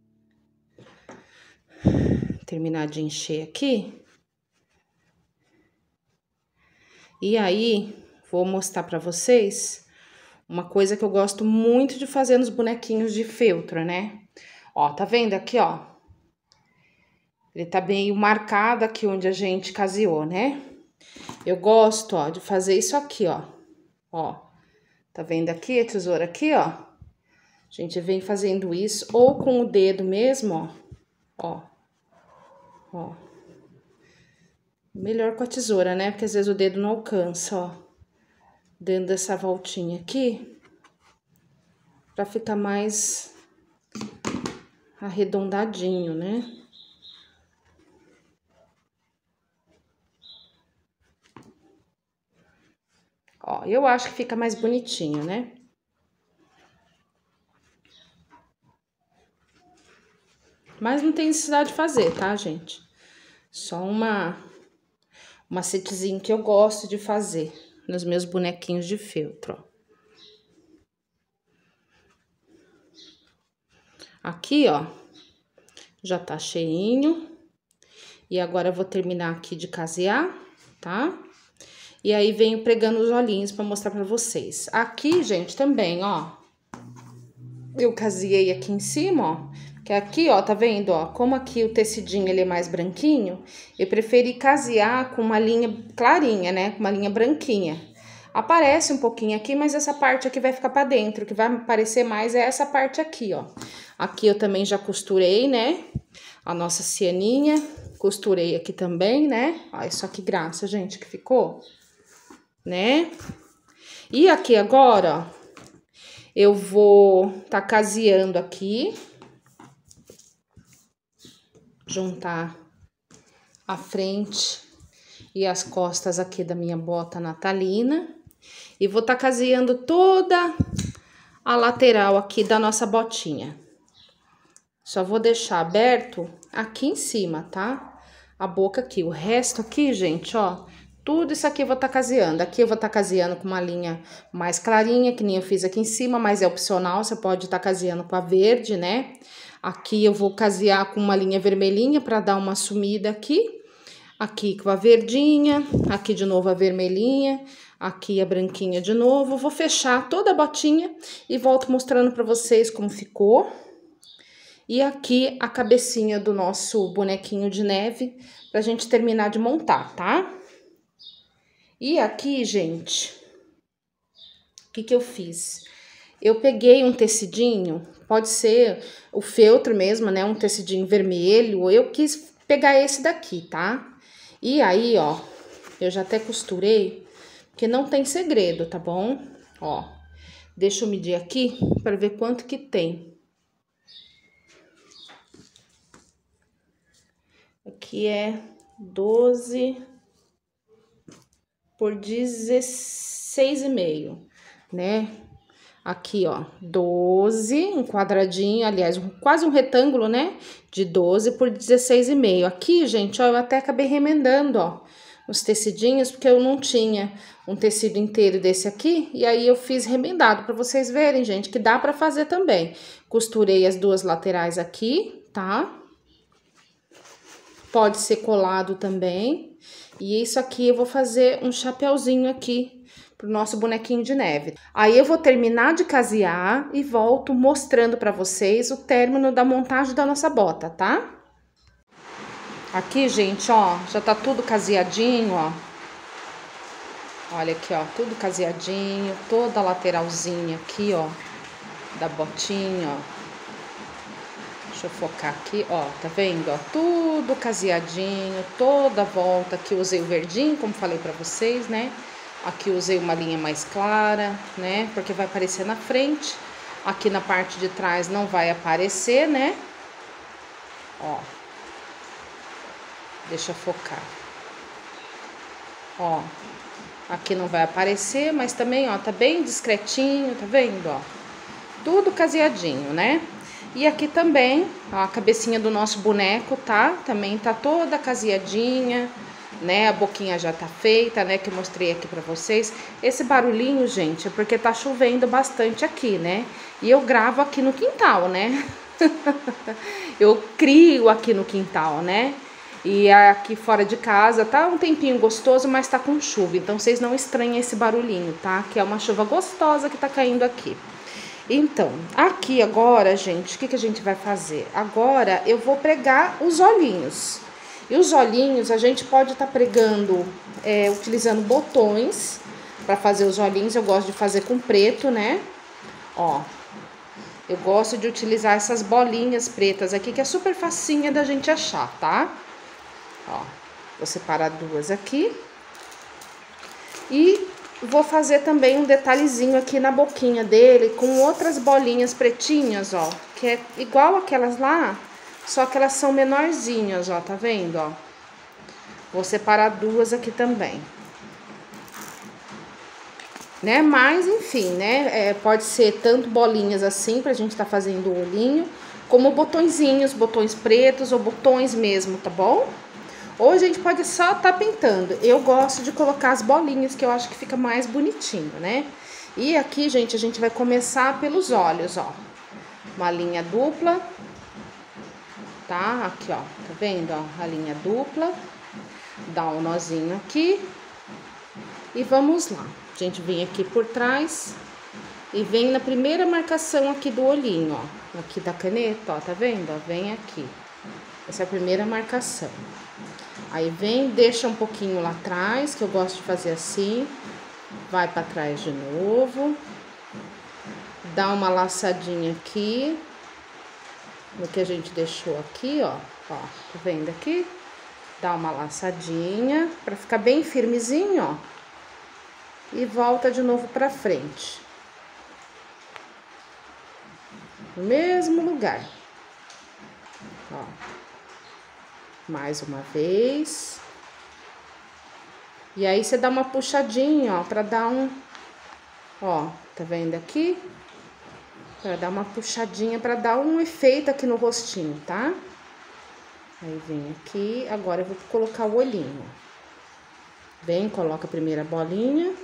Terminar de encher aqui. E aí, vou mostrar pra vocês uma coisa que eu gosto muito de fazer nos bonequinhos de feltro, né? Ó, tá vendo aqui, ó? Ele tá meio marcado aqui onde a gente caseou, né? Eu gosto, ó, de fazer isso aqui, ó. Ó, tá vendo aqui a tesoura aqui, ó? gente vem fazendo isso ou com o dedo mesmo, ó. Ó. Melhor com a tesoura, né? Porque às vezes o dedo não alcança, ó. Dentro dessa voltinha aqui. Pra ficar mais arredondadinho, né? Ó, eu acho que fica mais bonitinho, né? Mas não tem necessidade de fazer, tá, gente? Só uma macetezinho que eu gosto de fazer nos meus bonequinhos de feltro, ó. Aqui, ó, já tá cheinho. E agora eu vou terminar aqui de casear, tá? E aí venho pregando os olhinhos pra mostrar pra vocês. Aqui, gente, também, ó, eu caseei aqui em cima, ó. Que aqui, ó, tá vendo, ó? Como aqui o tecidinho, ele é mais branquinho, eu preferi casear com uma linha clarinha, né? Com uma linha branquinha. Aparece um pouquinho aqui, mas essa parte aqui vai ficar pra dentro. O que vai aparecer mais é essa parte aqui, ó. Aqui eu também já costurei, né? A nossa cianinha. Costurei aqui também, né? Olha só que graça, gente, que ficou, né? E aqui agora, ó, eu vou tá caseando aqui. Juntar a frente e as costas aqui da minha bota natalina. E vou tá caseando toda a lateral aqui da nossa botinha. Só vou deixar aberto aqui em cima, tá? A boca aqui. O resto aqui, gente, ó, tudo isso aqui eu vou tá caseando. Aqui eu vou tá caseando com uma linha mais clarinha, que nem eu fiz aqui em cima, mas é opcional, você pode tá caseando com a verde, né? Aqui eu vou casear com uma linha vermelhinha para dar uma sumida aqui. Aqui com a verdinha, aqui de novo a vermelhinha, aqui a branquinha de novo. Vou fechar toda a botinha e volto mostrando para vocês como ficou. E aqui a cabecinha do nosso bonequinho de neve pra gente terminar de montar, tá? E aqui, gente, o que que eu fiz? Eu peguei um tecidinho, pode ser o feltro mesmo, né? Um tecidinho vermelho. Eu quis pegar esse daqui, tá? E aí, ó, eu já até costurei, porque não tem segredo, tá bom? Ó, deixa eu medir aqui para ver quanto que tem. Aqui é 12 por 16,5, né? Aqui, ó, 12, um quadradinho, aliás, quase um retângulo, né? De 12 por 16,5. Aqui, gente, ó, eu até acabei remendando, ó, os tecidinhos, porque eu não tinha um tecido inteiro desse aqui, e aí eu fiz remendado, pra vocês verem, gente, que dá pra fazer também. Costurei as duas laterais aqui, tá? Pode ser colado também. E isso aqui eu vou fazer um chapéuzinho aqui pro nosso bonequinho de neve. Aí eu vou terminar de casear e volto mostrando pra vocês o término da montagem da nossa bota, tá? Aqui, gente, ó, já tá tudo caseadinho, ó. Olha aqui, ó, tudo caseadinho, toda a lateralzinha aqui, ó, da botinha, ó. Deixa eu focar aqui, ó, tá vendo, ó, tudo caseadinho, toda a volta. Aqui eu usei o verdinho, como falei pra vocês, né? Aqui eu usei uma linha mais clara, né? Porque vai aparecer na frente. Aqui na parte de trás não vai aparecer, né? Ó. Deixa eu focar. Ó. Aqui não vai aparecer, mas também, ó, tá bem discretinho, tá vendo, ó? Tudo caseadinho, né? E aqui também, ó, a cabecinha do nosso boneco, tá? Também tá toda caseadinha, né? A boquinha já tá feita, né? Que eu mostrei aqui pra vocês. Esse barulhinho, gente, é porque tá chovendo bastante aqui, né? E eu gravo aqui no quintal, né? Eu crio aqui no quintal, né? E aqui fora de casa tá um tempinho gostoso, mas tá com chuva. Então, vocês não estranhem esse barulhinho, tá? Que é uma chuva gostosa que tá caindo aqui. Então, aqui agora, gente, o que que a gente vai fazer? Agora, eu vou pregar os olhinhos. E os olhinhos, a gente pode estar pregando, utilizando botões para fazer os olhinhos. Eu gosto de fazer com preto, né? Ó, Eu gosto de utilizar essas bolinhas pretas aqui, que é super facinha da gente achar, tá? Ó, vou separar duas aqui. E vou fazer também um detalhezinho aqui na boquinha dele, com outras bolinhas pretinhas, ó. Que é igual aquelas lá, só que elas são menorzinhas, ó, tá vendo, ó? Vou separar duas aqui também. Né? Mas, enfim, né? Pode ser tanto bolinhas assim, pra gente tá fazendo o olhinho, como botõezinhos, botões pretos ou botões mesmo, tá bom? Ou a gente pode só tá pintando. Eu gosto de colocar as bolinhas, que eu acho que fica mais bonitinho, né? E aqui, gente, a gente vai começar pelos olhos, ó. Uma linha dupla, tá? Aqui, ó, tá vendo, ó? A linha dupla. Dá um nozinho aqui. E vamos lá. A gente vem aqui por trás e vem na primeira marcação aqui do olhinho, ó. Aqui da caneta, ó, tá vendo? Ó, vem aqui. Essa é a primeira marcação. Aí vem, deixa um pouquinho lá atrás, que eu gosto de fazer assim. Vai pra trás de novo. Dá uma laçadinha aqui. No que a gente deixou aqui, ó. Ó, tá vendo aqui? Dá uma laçadinha pra ficar bem firmezinho, ó. E volta de novo pra frente. No mesmo lugar. Ó. Mais uma vez. E aí, você dá uma puxadinha, ó, pra dar um... Ó, tá vendo aqui? Pra dar uma puxadinha, pra dar um efeito aqui no rostinho, tá? Aí, vem aqui. Agora, eu vou colocar o olhinho. Vem, coloca a primeira bolinha.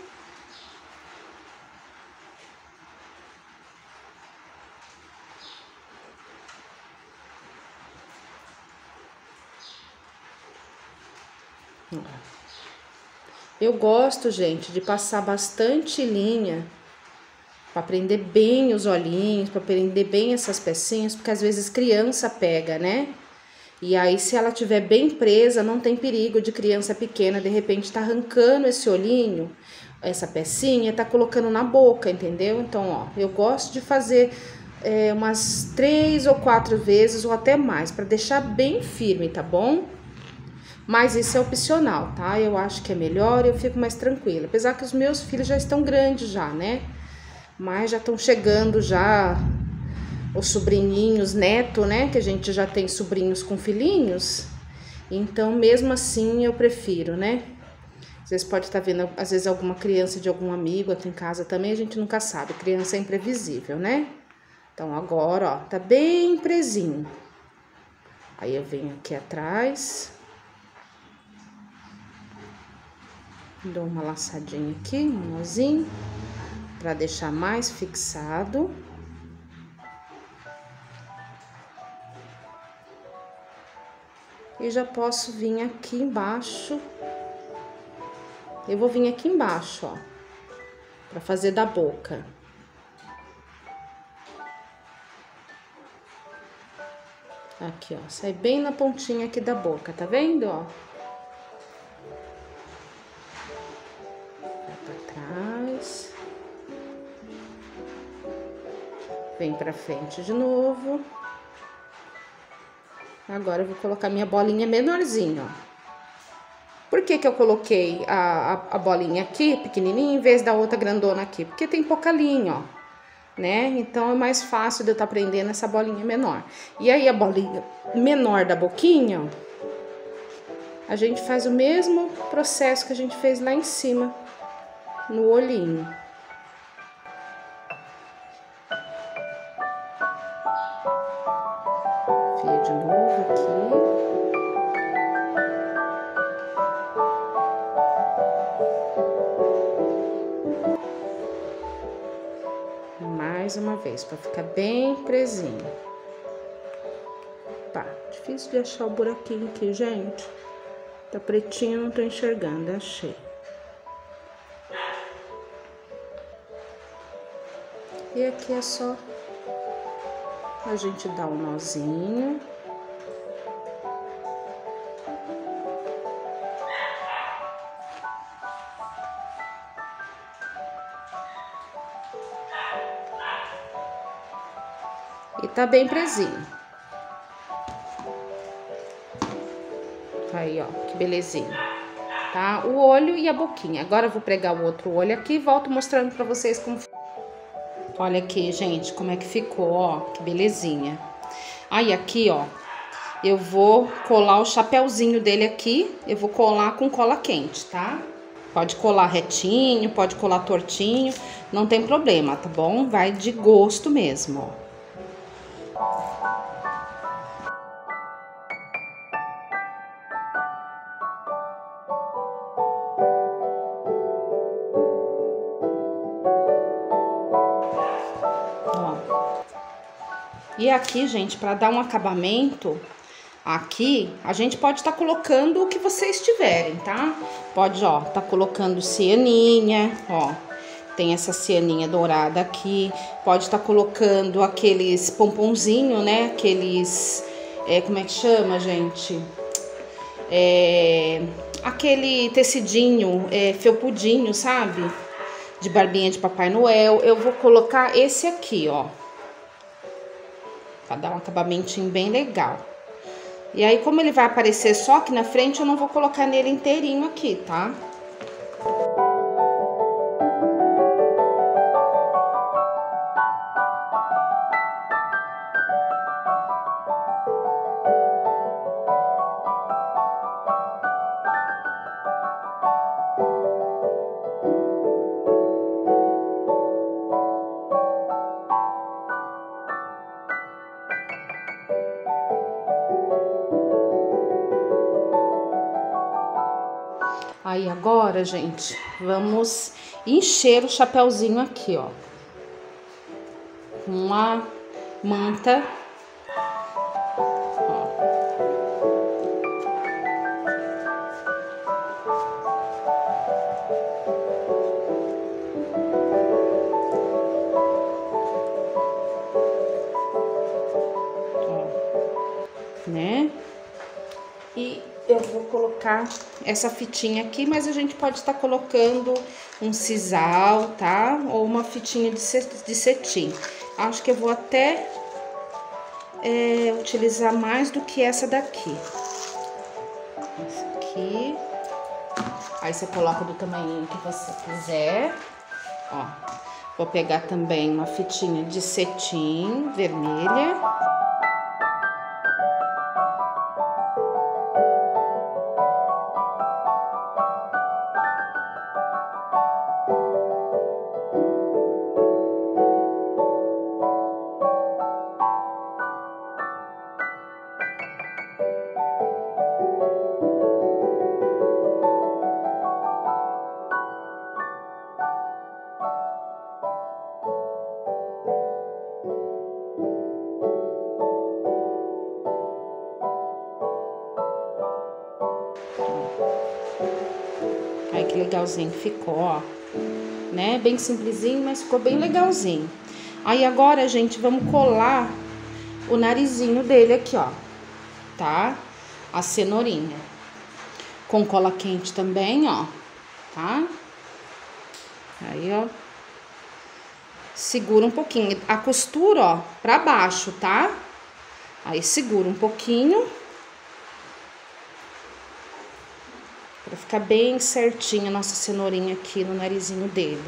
Eu gosto, gente, de passar bastante linha para prender bem os olhinhos, para prender bem essas pecinhas, porque às vezes criança pega, né? E aí, se ela tiver bem presa, não tem perigo de criança pequena, de repente, tá arrancando esse olhinho, essa pecinha, tá colocando na boca, entendeu? Então, ó, eu gosto de fazer umas 3 ou 4 vezes, ou até mais, para deixar bem firme, tá bom? Mas isso é opcional, tá? Eu acho que é melhor e eu fico mais tranquila. Apesar que os meus filhos já estão grandes já, né? Mas já estão chegando já os sobrinhos, neto, né? Que a gente já tem sobrinhos com filhinhos. Então, mesmo assim, eu prefiro, né? Às vezes pode estar vendo, às vezes, alguma criança de algum amigo aqui em casa também, a gente nunca sabe. Criança é imprevisível, né? Então, agora, ó, tá bem presinho. Aí, eu venho aqui atrás. Dou uma laçadinha aqui, um nozinho, pra deixar mais fixado. E já posso vir aqui embaixo. Eu vou vir aqui embaixo, ó, pra fazer da boca. Aqui, ó, sai bem na pontinha aqui da boca, tá vendo, ó? Vai pra trás. Vem pra frente de novo. Agora eu vou colocar minha bolinha menorzinha, ó. Por que que eu coloquei a bolinha aqui, pequenininha, em vez da outra grandona aqui? Porque tem pouca linha, ó, né? Então, é mais fácil de eu estar prendendo essa bolinha menor. E aí, a bolinha menor da boquinha, ó, a gente faz o mesmo processo que a gente fez lá em cima, no olhinho. Fio de novo aqui. Mais uma vez, para ficar bem presinho. Tá, difícil de achar o buraquinho aqui, gente. Tá pretinho, não tô enxergando, achei. E aqui é só a gente dar um nozinho. E tá bem presinho. Aí, ó, que belezinha. Tá? O olho e a boquinha. Agora eu vou pregar o outro olho aqui e volto mostrando pra vocês como... Olha aqui, gente, como é que ficou, ó, que belezinha. Aí, aqui, ó, eu vou colar o chapéuzinho dele aqui, eu vou colar com cola quente, tá? Pode colar retinho, pode colar tortinho, não tem problema, tá bom? Vai de gosto mesmo, ó. E aqui, gente, para dar um acabamento, aqui a gente pode estar colocando o que vocês tiverem, tá? Pode, ó, tá colocando cianinha, ó. Tem essa cianinha dourada aqui. Pode estar colocando aqueles pomponzinho, né? Aqueles, como é que chama, gente? Aquele tecidinho, felpudinho, sabe? De barbinha de Papai Noel. Eu vou colocar esse aqui, ó. Pra dar um acabamentinho bem legal. E aí, como ele vai aparecer só aqui na frente, eu não vou colocar nele inteirinho aqui, tá? Aí agora, gente, vamos encher o chapéuzinho aqui, ó. Com uma manta. Ó. Ó. Né? E eu vou colocar essa fitinha aqui, mas a gente pode estar colocando um sisal, tá? Ou uma fitinha de cetim. Acho que eu vou até utilizar mais do que essa daqui. Essa aqui. Aí você coloca do tamanho que você quiser. Ó, vou pegar também uma fitinha de cetim vermelha. Aí que legalzinho ficou, ó, né? Bem simplesinho, mas ficou bem legalzinho. Aí agora, gente, vamos colar o narizinho dele aqui, ó, tá? A cenourinha. Com cola quente também, ó, tá? Aí, ó. Segura um pouquinho. A costura, ó, pra baixo, tá? Aí segura um pouquinho. Pra ficar bem certinha a nossa cenourinha aqui no narizinho dele.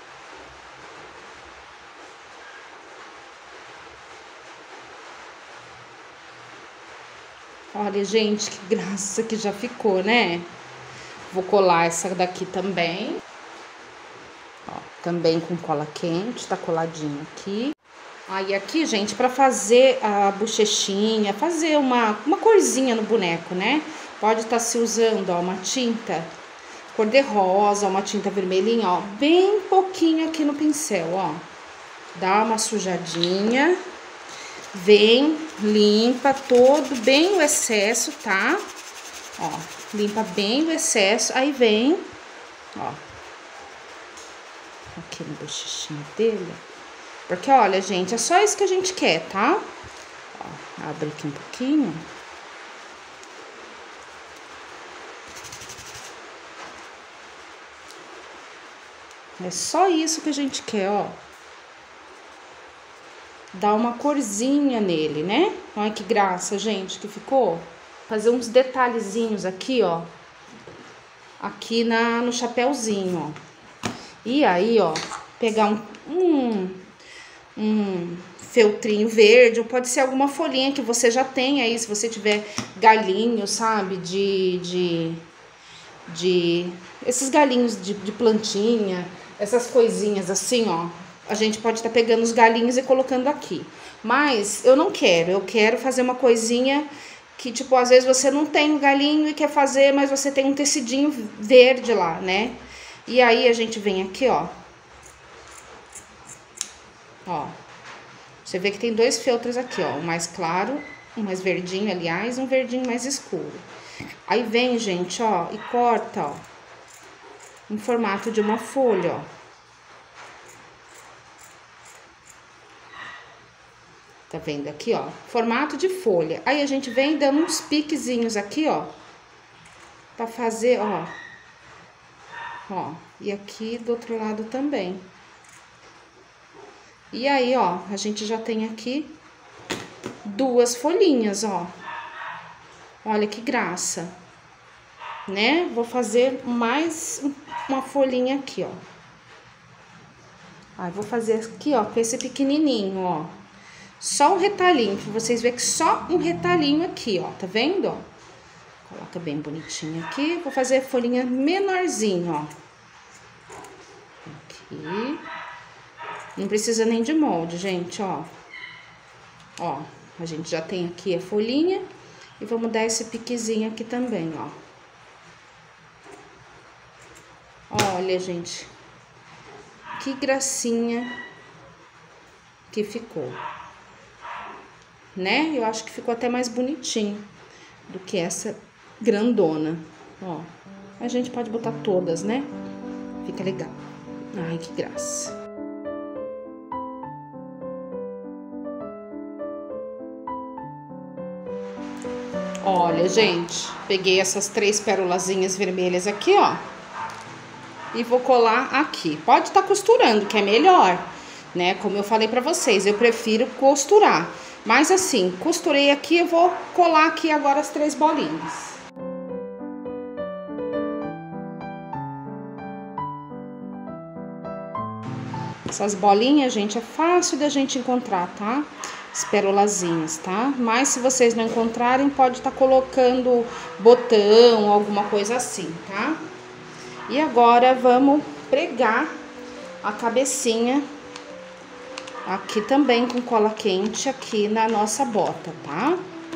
Olha, gente, que graça que já ficou, né? Vou colar essa daqui também. Ó, também com cola quente, tá coladinho aqui. Aí aqui, gente, pra fazer a bochechinha, fazer uma corzinha no boneco, né? Pode estar se usando, ó, uma tinta cor-de-rosa, uma tinta vermelhinha, ó, bem pouquinho aqui no pincel, ó. Dá uma sujadinha, vem, limpa todo, bem o excesso, tá? Ó, limpa bem o excesso, aí vem, ó, aqui no bochechinho dele. Porque, olha, gente, é só isso que a gente quer, tá? Ó, abre aqui um pouquinho. É só isso que a gente quer, ó. dar uma corzinha nele, né? Olha que graça, gente, que ficou. Fazer uns detalhezinhos aqui, ó. Aqui no chapéuzinho, ó. E aí, ó, pegar um feltrinho verde, ou pode ser alguma folhinha que você já tem aí, se você tiver galinho, sabe? Esses galinhos de plantinha, essas coisinhas assim, ó. A gente pode estar pegando os galinhos e colocando aqui. Mas eu não quero, eu quero fazer uma coisinha que, tipo, às vezes você não tem o galinho e quer fazer, mas você tem um tecidinho verde lá, né? E aí a gente vem aqui, ó. Ó. Você vê que tem dois feltros aqui, ó. Um mais claro, um mais verdinho, aliás, um verdinho mais escuro. Aí vem, gente, ó, e corta, ó. Em formato de uma folha, ó. Tá vendo aqui, ó? Formato de folha. Aí a gente vem dando uns piquezinhos aqui, ó. Pra fazer, ó. Ó. E aqui do outro lado também. E aí, ó, a gente já tem aqui duas folhinhas, ó. Olha que graça. Né? Vou fazer mais uma folhinha aqui, ó. Aí, vou fazer aqui, ó, com esse pequenininho, ó. Só um retalhinho, pra vocês verem que só um retalhinho aqui, ó, tá vendo, ó? Coloca bem bonitinho aqui, vou fazer a folhinha menorzinho, ó. Aqui. Não precisa nem de molde, gente, ó. Ó, a gente já tem aqui a folhinha e vamos dar esse piquezinho aqui também, ó. Olha, gente, que gracinha que ficou. Né? Eu acho que ficou até mais bonitinho do que essa grandona. Ó, a gente pode botar todas, né? Fica legal. Ai, que graça. Olha, gente, peguei essas 3 pérolazinhas vermelhas aqui, ó. E vou colar aqui. Pode estar costurando, que é melhor, né? Como eu falei pra vocês, eu prefiro costurar. Mas assim, costurei aqui, eu vou colar aqui agora as 3 bolinhas. Essas bolinhas, gente, é fácil da gente encontrar, tá? As perolazinhas, tá? Mas se vocês não encontrarem, pode estar colocando botão, alguma coisa assim, tá? E agora vamos pregar a cabecinha aqui também com cola quente aqui na nossa bota, tá?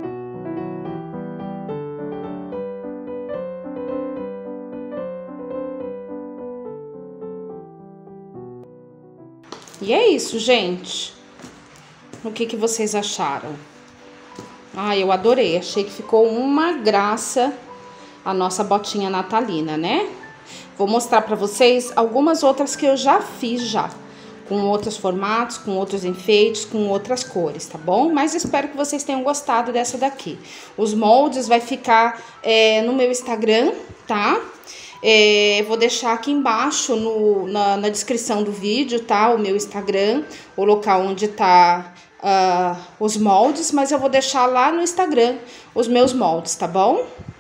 E é isso, gente. O que vocês acharam? Ah, eu adorei. Achei que ficou uma graça a nossa botinha natalina, né? Vou mostrar pra vocês algumas outras que eu já fiz já. Com outros formatos, com outros enfeites, com outras cores, tá bom? Mas espero que vocês tenham gostado dessa daqui. Os moldes vai ficar no meu Instagram, tá? Vou deixar aqui embaixo na descrição do vídeo, tá? O meu Instagram, o local onde tá os moldes, mas eu vou deixar lá no Instagram os meus moldes, tá bom?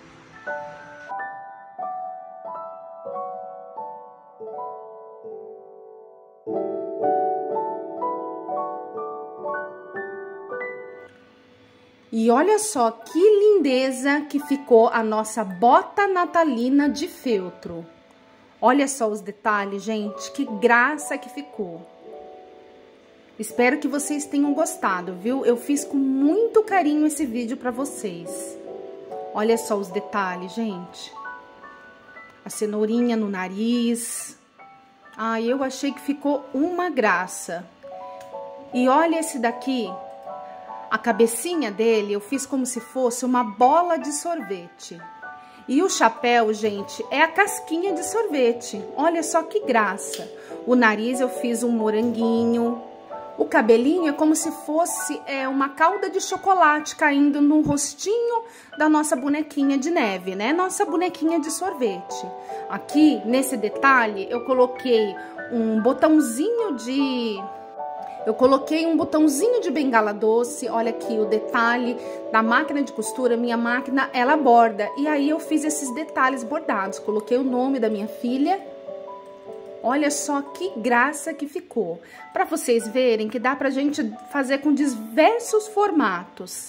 E olha só que lindeza que ficou a nossa bota natalina de feltro. Olha só os detalhes, gente, que graça que ficou. Espero que vocês tenham gostado, viu? Eu fiz com muito carinho esse vídeo pra vocês. Olha só os detalhes, gente. A cenourinha no nariz. Ai, eu achei que ficou uma graça. E olha esse daqui. A cabecinha dele eu fiz como se fosse uma bola de sorvete. E o chapéu, gente, é a casquinha de sorvete. Olha só que graça. O nariz eu fiz um moranguinho. O cabelinho é como se fosse uma calda de chocolate caindo no rostinho da nossa bonequinha de neve, né? Nossa bonequinha de sorvete. Aqui, nesse detalhe, eu coloquei um botãozinho Eu coloquei um botãozinho de bengala doce, olha aqui o detalhe da máquina de costura, minha máquina, ela borda. E aí eu fiz esses detalhes bordados, coloquei o nome da minha filha. Olha só que graça que ficou. Para vocês verem que dá pra gente fazer com diversos formatos.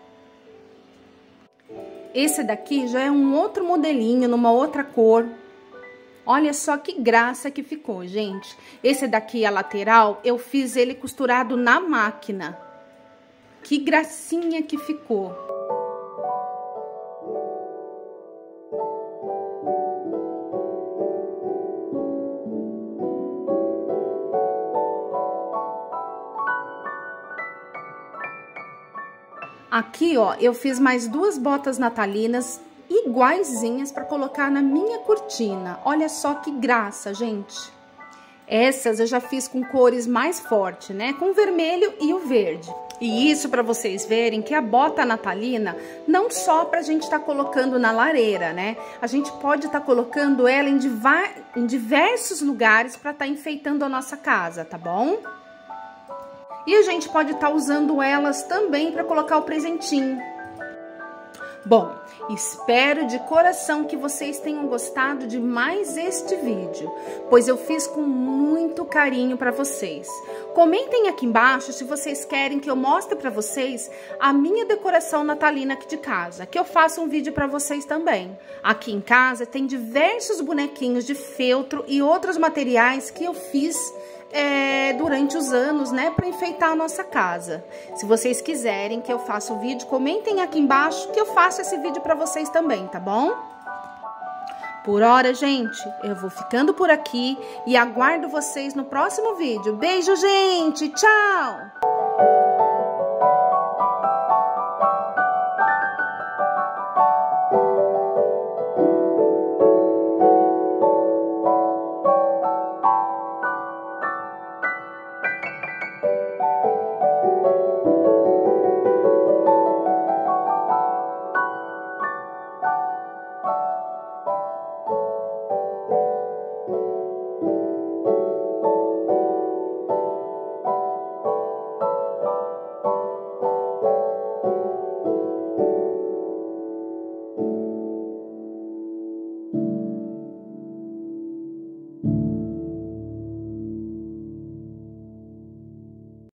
Esse daqui já é um outro modelinho, numa outra cor. Olha só que graça que ficou, gente. Esse daqui, a lateral, eu fiz ele costurado na máquina. Que gracinha que ficou. Aqui, ó, eu fiz mais 2 botas natalinas iguaizinhas para colocar na minha cortina. Olha só que graça, gente. Essas eu já fiz com cores mais fortes, né? Com o vermelho e o verde. E isso para vocês verem que a bota natalina não só pra gente tá colocando na lareira, né? A gente pode estar colocando ela em diversos lugares para tá enfeitando a nossa casa, tá bom? E a gente pode estar usando elas também para colocar o presentinho. Bom, espero de coração que vocês tenham gostado de mais este vídeo, pois eu fiz com muito carinho para vocês. Comentem aqui embaixo se vocês querem que eu mostre para vocês a minha decoração natalina aqui de casa, que eu faça um vídeo para vocês também. Aqui em casa tem diversos bonequinhos de feltro e outros materiais que eu fiz durante os anos, né, para enfeitar a nossa casa. Se vocês quiserem que eu faça o vídeo, comentem aqui embaixo que eu faço esse vídeo para vocês também, tá bom? Por hora, gente, eu vou ficando por aqui e aguardo vocês no próximo vídeo. Beijo, gente! Tchau!